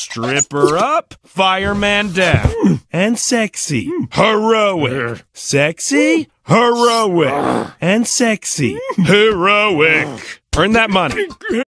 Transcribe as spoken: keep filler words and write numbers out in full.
Stripper up, fireman down. And sexy. Heroic. Sexy, heroic. And sexy. Heroic. Earn that money.